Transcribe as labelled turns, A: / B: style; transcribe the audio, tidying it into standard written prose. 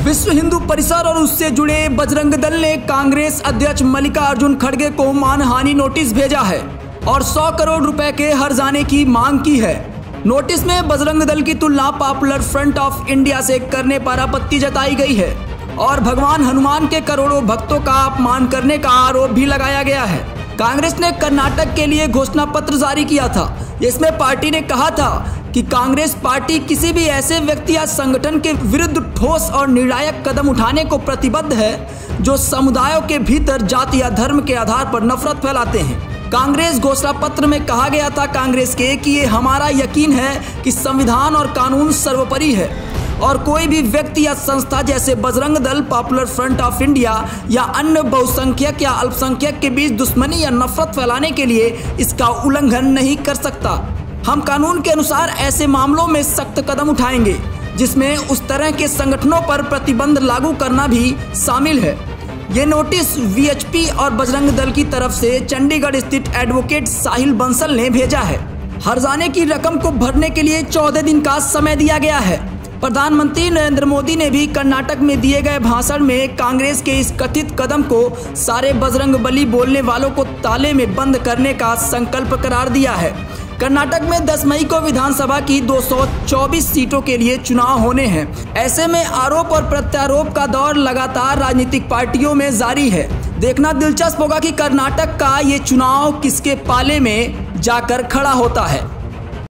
A: विश्व हिंदू परिषद और उससे जुड़े बजरंग दल ने कांग्रेस अध्यक्ष मल्लिकार्जुन खड़गे को मानहानि नोटिस भेजा है और 100 करोड़ रुपए के हर्जाने की मांग की है। नोटिस में बजरंग दल की तुलना पॉपुलर फ्रंट ऑफ इंडिया से करने पर आपत्ति जताई गई है और भगवान हनुमान के करोड़ों भक्तों का अपमान करने का आरोप भी लगाया गया है। कांग्रेस ने कर्नाटक के लिए घोषणा पत्र जारी किया था। इसमें पार्टी ने कहा था कि कांग्रेस पार्टी किसी भी ऐसे व्यक्ति या संगठन के विरुद्ध ठोस और निर्णायक कदम उठाने को प्रतिबद्ध है जो समुदायों के भीतर जाति या धर्म के आधार पर नफरत फैलाते हैं। कांग्रेस घोषणा पत्र में कहा गया था कांग्रेस के कि ये हमारा यकीन है कि संविधान और कानून सर्वोपरि है और कोई भी व्यक्ति या संस्था जैसे Bajrang Dal, popular front of India या अन्य बहुसंख्यक या अल्पसंख्यक के बीच दुश्मनी या नफरत फैलाने के लिए इसका उल्लंघन नहीं कर सकता। हम कानून के अनुसार ऐसे मामलों में सख्त कदम उठाएंगे जिसमें उस तरह के संगठनों पर प्रतिबंध लागू करना भी शामिल है। ये नोटिस वीएचपी और बजरंग दल की तरफ से चंडीगढ़ स्थित एडवोकेट साहिल बंसल ने भेजा है। हर्जाने की रकम को भरने के लिए 14 दिन का समय दिया गया है। प्रधानमंत्री नरेंद्र मोदी ने भी कर्नाटक में दिए गए भाषण में कांग्रेस के इस कथित कदम को सारे बजरंग बली बोलने वालों को ताले में बंद करने का संकल्प करार दिया है। कर्नाटक में 10 मई को विधानसभा की 224 सीटों के लिए चुनाव होने हैं। ऐसे में आरोप और प्रत्यारोप का दौर लगातार राजनीतिक पार्टियों में जारी है। देखना दिलचस्प होगा कि कर्नाटक का ये चुनाव किसके पाले में जाकर खड़ा होता है।